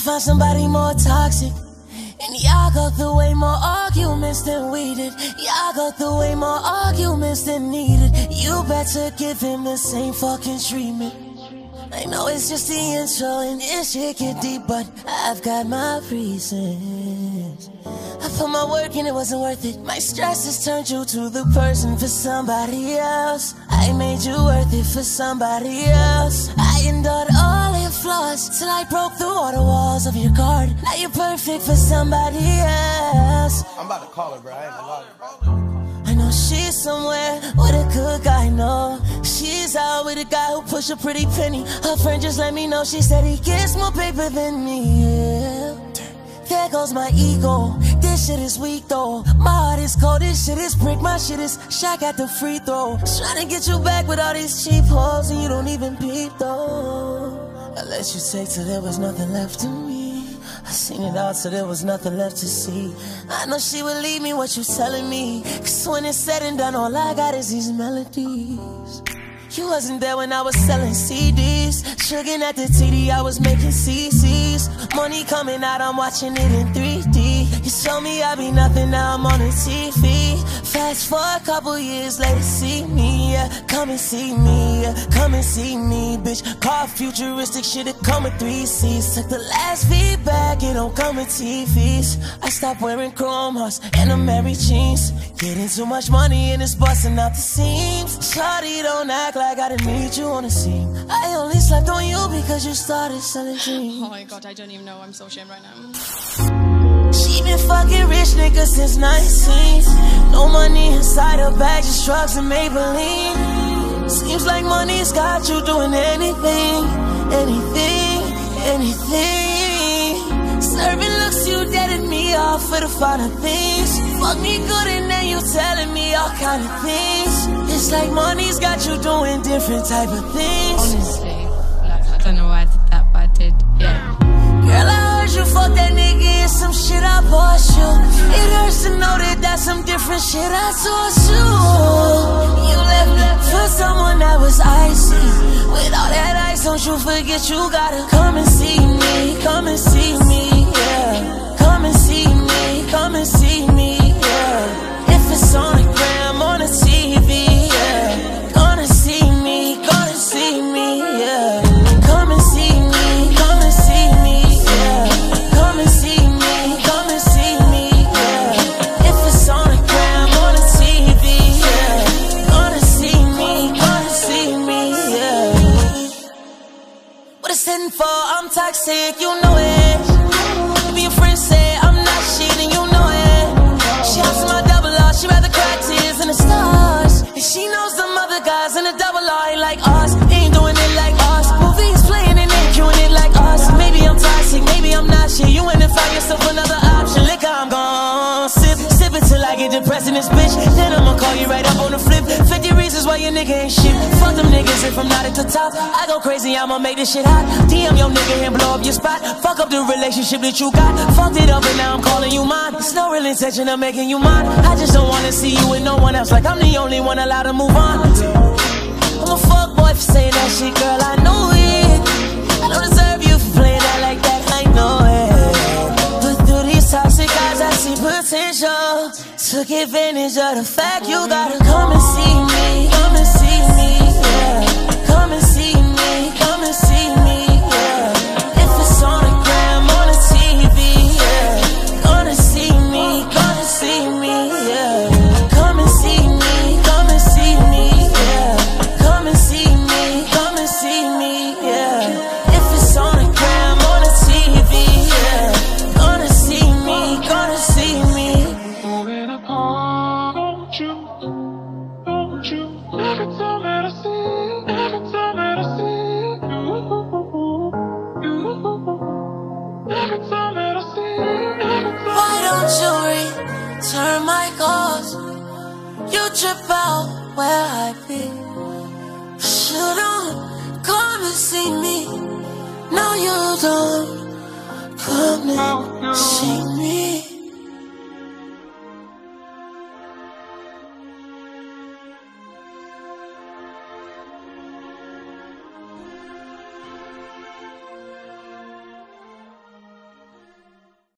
find somebody more toxic. And y'all go through way more arguments than we did. Y'all go through way more arguments than needed. You better give him the same fucking treatment. I know it's just the intro and this shit get deep, but I've got my reasons. I put my work in, it wasn't worth it. My stress has turned you to the person for somebody else. I made you worth it for somebody else. I endured all your flaws till I broke through all the walls of your guard. Now you're perfect for somebody else. I'm about to call her, bro. I ain't gonna lie. I know she's somewhere with a good guy, no. She's out with a guy who push a pretty penny. Her friend just let me know, she said he gets more paper than me, yeah. There goes my ego, this shit is weak though. My heart is cold, this shit is brick, my shit is Shaq at the free throw. Trying to get you back with all these cheap hoes and you don't even peep though. I let you take till there was nothing left to me. I seen it out till there was nothing left to see. I know she would leave me, what you telling me? Cause when it's said and done, all I got is these melodies. You wasn't there when I was selling CDs. Sugar at the TD, I was making CCs. Money coming out, I'm watching it in 3D. You told me I'd be nothing, now I'm on the TV. Fast forward a couple years later, see me, yeah. Come and see me, yeah. Come and see me, bitch. Car futuristic shit, it come with 3 C's. Took the last feedback, it don't come with TVs. I stopped wearing chrome hearts and the Mary jeans. Getting too much money and it's busting out the seams. Shawty, don't act like I didn't need you on the scene. I only slept on you because you started selling dreams. Oh my god, I don't even know, I'm so ashamed right now. She been fucking rich niggas since 19. No money inside her bag, just drugs and Maybelline. Seems like money's got you doing anything, anything, anything. Serving looks, you deaded me off for the finer things. Fuck me good and then you telling me all kind of things. It's like money's got you doing different type of things. Honestly, like, I don't know why I did that, but I did, yeah. Girl, I heard you fuck that nigga and some shit I bought you. It hurts to know that that's some different shit I taught you. You left me for someone that was icy. With all that ice, don't you forget you gotta come and see me. Come and see me, yeah. Come and see me, come and see me, yeah. If it's on the gram, on the TV, yeah. Gonna see me, yeah. Come and see me, come and see me. Come and see me, come and see me, yeah. If it's on the gram, on the TV, yeah. Gonna see me, yeah. What it's hitting for, I'm toxic, you know it. Be your friend, say I'm not shit, and you know it. She hops in my double R, she rather cry tears in the stars. And she knows some other guys in the double R ain't like us, ain't doing it like us. Movies playing and ain't doing it like us. Maybe I'm toxic, maybe I'm not shit. You ain't find yourself another option. Liquor, I'm gon' sip it till I get depressed in this bitch. Then I'ma call you right up on the flip. 50 reasons why your nigga ain't shit. Fuck them niggas if I'm not at the top. I go crazy, I'ma make this shit hot. DM your nigga and blow up your spot. Fuck up the relationship that you got. Fucked it up and now I'm calling you mine. It's no real intention of making you mine. I just don't wanna see you with no one else. Like I'm the only one allowed to move on. I'm a fuckboy for saying that shit, girl, I know it. I don't deserve you for playing that like that, I know it. But through these toxic eyes I see potential. Took advantage of the fact you gotta come and see me. Come and see me, yeah. Come and see me, come and see me, yeah. If it's on the gram, on the TV, yeah. Gonna see me, yeah. Come and see me, come and see me, yeah. Come and see me, come and see me, yeah. If it's on the gram, on the TV, yeah. Gonna see me, gonna see me. When I call, don't you, every time that I see, every time that I see you, every time that I see, every time. Why don't you return my calls? You trip out where I be. You don't come and see me. No, you don't come and see me.